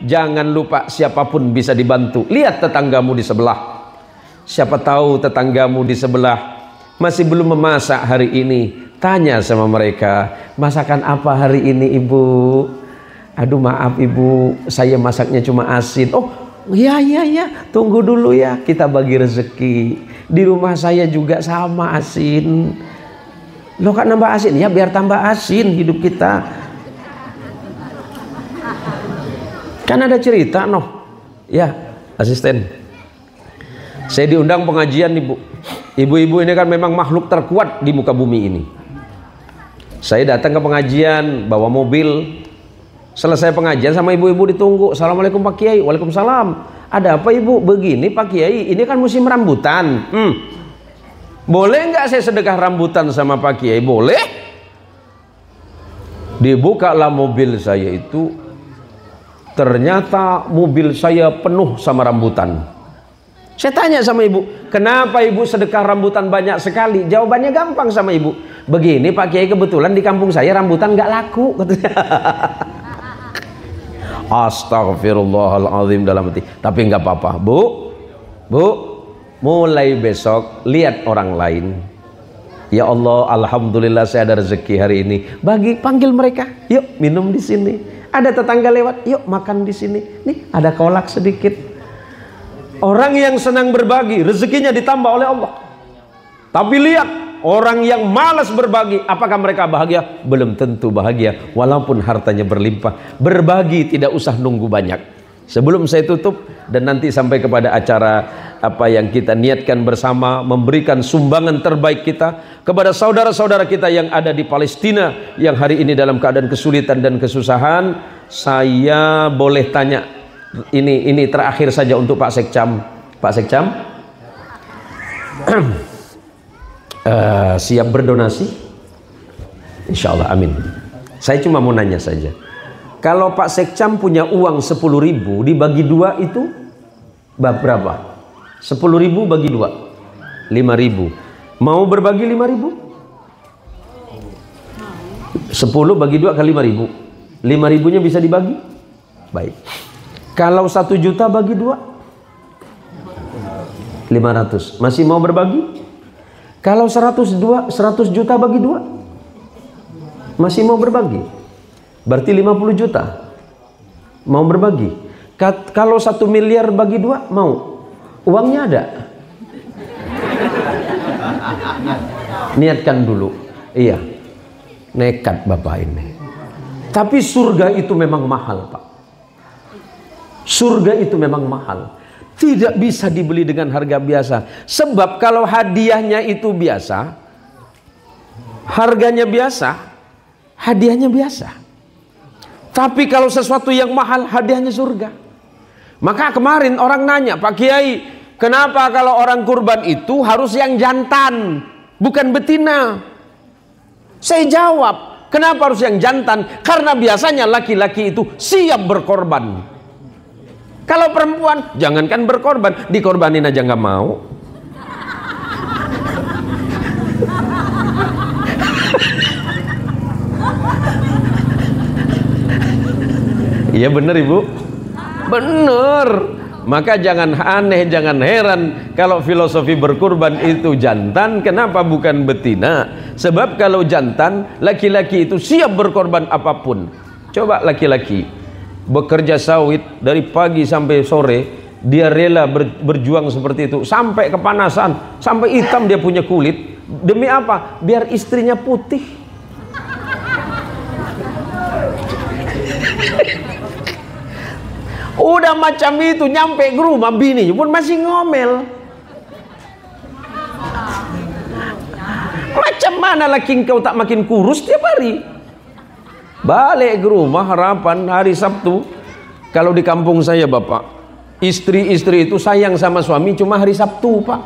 jangan lupa siapapun bisa dibantu. Lihat tetanggamu di sebelah. Siapa tahu tetanggamu di sebelah masih belum memasak hari ini. Tanya sama mereka, masakan apa hari ini ibu? Aduh maaf ibu, saya masaknya cuma asin. Oh iya, tunggu dulu ya, kita bagi rezeki. Di rumah saya juga sama asin. Lo kan nambah asin? Ya biar tambah asin hidup kita. Kan ada cerita noh. Ya asisten, saya diundang pengajian ibu. Ibu-ibu ini kan memang makhluk terkuat di muka bumi ini. Saya datang ke pengajian bawa mobil. Selesai pengajian sama ibu-ibu ditunggu. Assalamualaikum Pak Kiai. Waalaikumsalam. Ada apa ibu? Begini Pak Kiai, ini kan musim rambutan. Boleh nggak saya sedekah rambutan sama Pak Kiai? Boleh. Dibukalah mobil saya itu, ternyata mobil saya penuh sama rambutan. Saya tanya sama ibu, kenapa ibu sedekah rambutan banyak sekali? Jawabannya gampang sama ibu. Begini Pak Kiai, kebetulan di kampung saya rambutan nggak laku. Astagfirullahaladzim dalam hati. Tapi nggak apa-apa bu, mulai besok lihat orang lain. Ya Allah, alhamdulillah saya ada rezeki hari ini. Panggil mereka, yuk minum di sini. Ada tetangga lewat, yuk makan di sini. Nih ada kolak sedikit. Orang yang senang berbagi, rezekinya ditambah oleh Allah. Tapi lihat, orang yang malas berbagi, apakah mereka bahagia? Belum tentu bahagia, walaupun hartanya berlimpah. Berbagi tidak usah nunggu banyak. Sebelum saya tutup dan nanti sampai kepada acara apa yang kita niatkan bersama, memberikan sumbangan terbaik kita kepada saudara-saudara kita yang ada di Palestina yang hari ini dalam keadaan kesulitan dan kesusahan. Saya boleh tanya, ini terakhir saja untuk Pak Sekcam. Pak Sekcam, siap berdonasi? Insya Allah, amin. Saya cuma mau nanya saja. Kalau Pak Sekcam punya uang 10.000 dibagi 2 itu berapa? 10.000 bagi 2 5.000. Mau berbagi 5.000? 10 bagi 2 kali 5.000. 5.000 nya bisa dibagi? Baik. Kalau 1 juta bagi 2 500. Masih mau berbagi? Kalau 100 juta bagi 2 masih mau berbagi? Berarti 50 juta. Mau berbagi? Kalau 1 miliar bagi 2 mau? Uangnya ada? Niatkan dulu. Iya. Nekat Bapak ini. Tapi surga itu memang mahal, Pak. Surga itu memang mahal. Tidak bisa dibeli dengan harga biasa. Sebab kalau hadiahnya itu biasa, harganya biasa, hadiahnya biasa. Tapi kalau sesuatu yang mahal, hadiahnya surga. Maka kemarin orang nanya, Pak Kiai, kenapa kalau orang kurban itu harus yang jantan, bukan betina? Saya jawab, kenapa harus yang jantan? Karena biasanya laki-laki itu siap berkorban. Kalau perempuan, jangankan berkorban, dikorbanin aja nggak mau. Iya bener Ibu, bener. Maka jangan aneh, jangan heran kalau filosofi berkurban itu jantan, kenapa bukan betina? Sebab kalau jantan, laki-laki itu siap berkorban apapun. Coba laki-laki bekerja sawit dari pagi sampai sore, dia rela berjuang seperti itu, sampai kepanasan, sampai hitam dia punya kulit. Demi apa? Biar istrinya putih. Udah macam itu, nyampe ke rumah bininya pun masih ngomel. Macam mana laki engkau tak makin kurus tiap hari? Balik ke rumah harapan hari Sabtu. Kalau di kampung saya Bapak, istri-istri itu sayang sama suami cuma hari Sabtu Pak.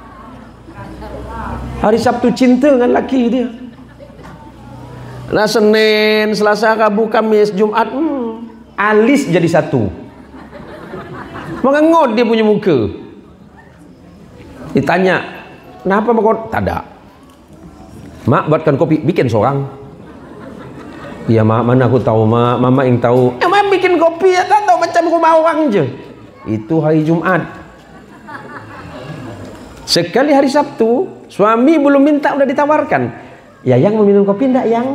Hari Sabtu cinta dengan laki dia. Nah Senin, Selasa, Rabu, Kamis, Jumat, alis jadi satu. Mengengot dia punya muka. Ditanya, kenapa mengengot? Tak ada. Mak buatkan kopi, bikin seorang. Iya mak, mana aku tahu mak, mama yang tahu. Mak bikin kopi ya tak tahu macam rumah orang je. Itu hari Jumat. Sekali hari Sabtu, suami belum minta udah ditawarkan. Ya yang mau minum kopi enggak yang?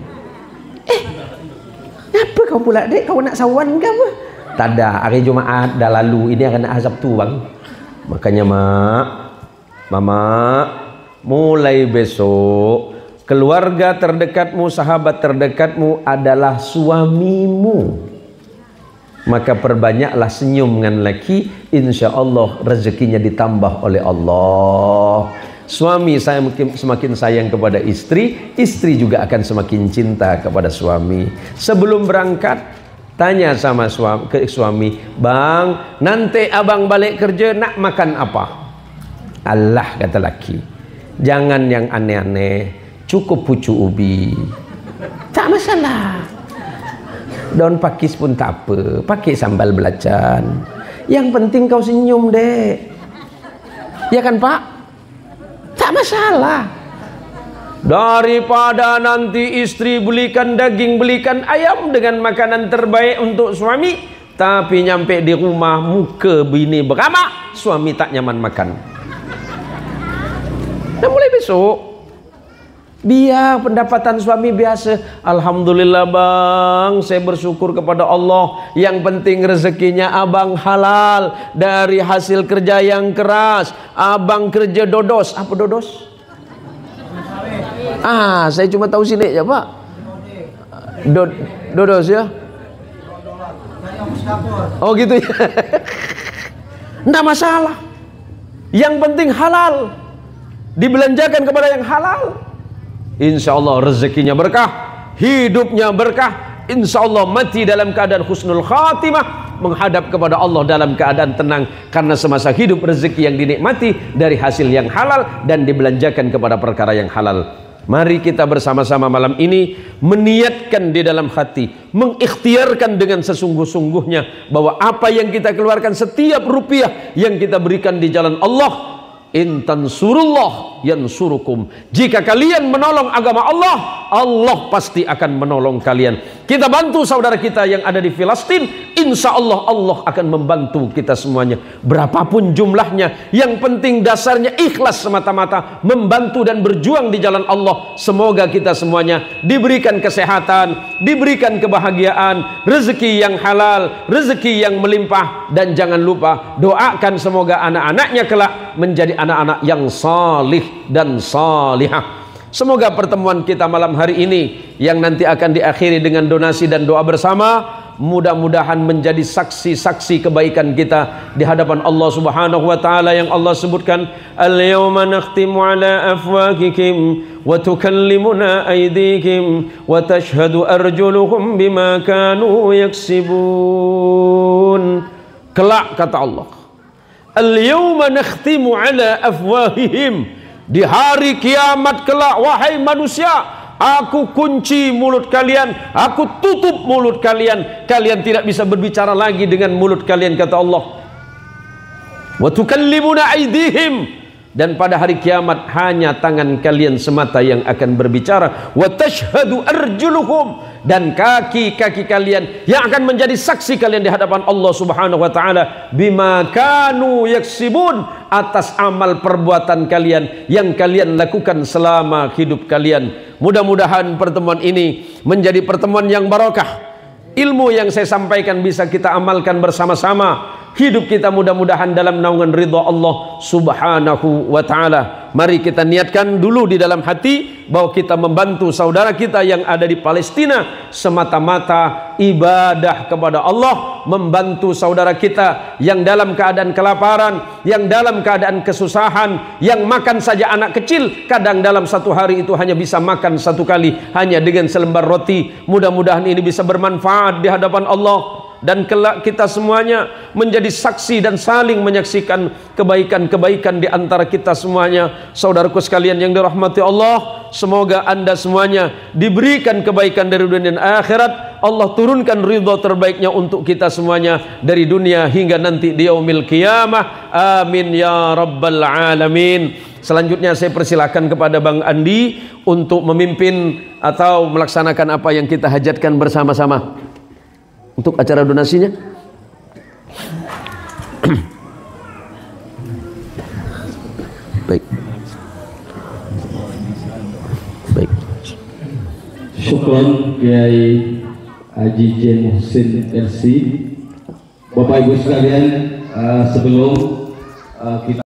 Apa kau pula dek? Kau nak sawan ke apa? Tak ada, hari Jumat dah lalu. Ini akan hari Sabtu bang. Makanya mama, mulai besok keluarga terdekatmu, sahabat terdekatmu adalah suamimu. Maka perbanyaklah senyum dengan laki, insya Allah rezekinya ditambah oleh Allah. Suami saya semakin sayang kepada istri, istri juga akan semakin cinta kepada suami. Sebelum berangkat, tanya sama suami, bang, nanti abang balik kerja nak makan apa? Allah, kata laki, jangan yang aneh-aneh, cukup pucuk ubi, tak masalah. Daun pakis pun tak apa, pakai sambal belacan. Yang penting kau senyum dek, ya kan pak? Tak masalah. Daripada nanti istri belikan daging, belikan ayam dengan makanan terbaik untuk suami, tapi nyampe di rumah muka bini beramak, suami tak nyaman makan. Dan mulai besok biar pendapatan suami biasa. Alhamdulillah bang, saya bersyukur kepada Allah. Yang penting rezekinya abang halal dari hasil kerja yang keras. Abang kerja dodos. Apa dodos? Saya cuma tahu sini ya pak. Dodos ya. Oh gitu ya. Nggak masalah. Yang penting halal. Dibelanjakan kepada yang halal. Insya Allah rezekinya berkah, hidupnya berkah, insya Allah mati dalam keadaan husnul khatimah, menghadap kepada Allah dalam keadaan tenang, karena semasa hidup rezeki yang dinikmati dari hasil yang halal dan dibelanjakan kepada perkara yang halal. Mari kita bersama-sama malam ini meniatkan di dalam hati, mengikhtiarkan dengan sesungguh-sungguhnya bahwa apa yang kita keluarkan, setiap rupiah yang kita berikan di jalan Allah, in tansurullah yansurukum. Jika kalian menolong agama Allah, Allah pasti akan menolong kalian. Kita bantu saudara kita yang ada di Filistin, insya Allah Allah akan membantu kita semuanya. Berapapun jumlahnya, yang penting dasarnya ikhlas semata-mata, membantu dan berjuang di jalan Allah. Semoga kita semuanya diberikan kesehatan, diberikan kebahagiaan, rezeki yang halal, rezeki yang melimpah, dan jangan lupa doakan semoga anak-anaknya kelak menjadi anak-anak yang salih dan salihah. Semoga pertemuan kita malam hari ini yang nanti akan diakhiri dengan donasi dan doa bersama, mudah-mudahan menjadi saksi-saksi kebaikan kita di hadapan Allah Subhanahu wa taala yang Allah sebutkan, al-yawma nakhtimu ala afwahikum wa tukallimuna aydikum wa tashhadu arjuluhum bima kanu yaksibun. Kelak kata Allah, al-yawma nakhtimu ala afwahihim, di hari kiamat kelak wahai manusia, aku kunci mulut kalian, aku tutup mulut kalian, kalian tidak bisa berbicara lagi dengan mulut kalian, kata Allah. Wa tukallimuna aydihim, dan pada hari kiamat hanya tangan kalian semata yang akan berbicara. Wa tashhadu arjuluhum, dan kaki-kaki kalian yang akan menjadi saksi kalian di hadapan Allah Subhanahu wa taala, bima kanu yaksibun, atas amal perbuatan kalian yang kalian lakukan selama hidup kalian. Mudah-mudahan pertemuan ini menjadi pertemuan yang barakah. Ilmu yang saya sampaikan bisa kita amalkan bersama-sama. Hidup kita mudah-mudahan dalam naungan ridha Allah Subhanahu wa ta'ala. Mari kita niatkan dulu di dalam hati bahwa kita membantu saudara kita yang ada di Palestina semata-mata ibadah kepada Allah, membantu saudara kita yang dalam keadaan kelaparan, yang dalam keadaan kesusahan, yang makan saja anak kecil kadang dalam satu hari itu hanya bisa makan satu kali hanya dengan selembar roti. Mudah-mudahan ini bisa bermanfaat di hadapan Allah, dan kelak kita semuanya menjadi saksi dan saling menyaksikan kebaikan-kebaikan di antara kita semuanya. Saudaraku sekalian yang dirahmati Allah, semoga anda semuanya diberikan kebaikan dari dunia dan akhirat. Allah turunkan ridha terbaiknya untuk kita semuanya dari dunia hingga nanti di yaumil qiyamah. Amin ya rabbal alamin. Selanjutnya saya persilakan kepada Bang Andi untuk memimpin atau melaksanakan apa yang kita hajatkan bersama-sama. untuk acara donasinya. Baik. Baik. Syukron Kiai Haji J. Muhsin LC. Bapak Ibu sekalian, sebelum kita